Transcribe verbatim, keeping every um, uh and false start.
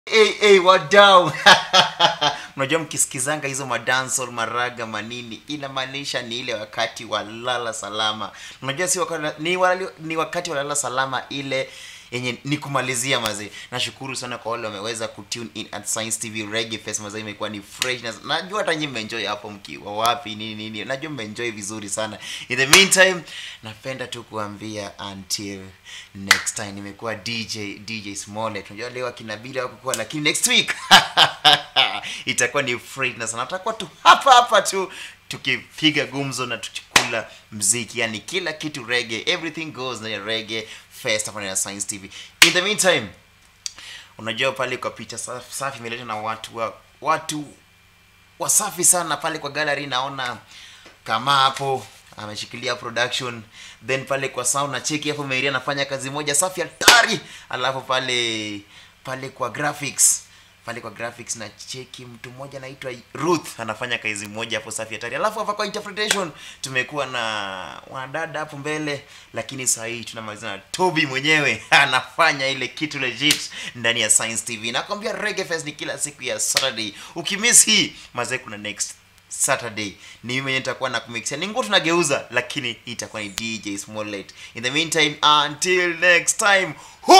Hey, hey, wadau. Unajua mkisikizanga hizo madancehall, maraga, manini, inamaanisha ni ile wakati wa lala salama. Unajua si wakati ni, wali, ni wakati wa lala salama ile yenye ni kumalizia mazee. Nashukuru sana kwa wale wameweza kutune in at Science T V Reggae Fest mazee, imekuwa ni freshness. Najua hata nyinyi mmeenjoy hapo mkiwa wapi nini nini. Najua mmeenjoy vizuri sana. In the meantime, napenda tu kuambia until next time. Nimekuwa D J D J Smollet. Unajua leo akina bila hakukuwa, lakini next week itakuwa ni freshness. Na tutakuwa tu hapa hapa tu tukipiga gumzo na tukikula mziki, yani kila kitu reggae, everything goes na reggae fest hapa na Science T V. In the meantime, unajua pale kwa picha safi, safi imeletwa na watu wa, watu wasafi sana pale kwa gallery. Naona kama hapo ameshikilia production, then pale kwa sound na cheki hapo Mary anafanya kazi moja safi hatari, alafu pale pale kwa graphics pale kwa graphics na cheki mtu mmoja anaitwa Ruth anafanya kazi moja hapo safi hatari. Alafu hapa kwa interpretation tumekuwa na wanadada hapo mbele, lakini sasa hii tunamaliza na Toby mwenyewe anafanya ile kitu legit ndani ya Science T V. Nakwambia Reggae Fest ni kila siku ya Saturday. Ukimiss hii mazee, kuna next Saturday ni mimi mwenyewe nitakuwa na kumixia, ni nguo tunageuza, lakini itakuwa ni D J Smollet. In the meantime, until next time.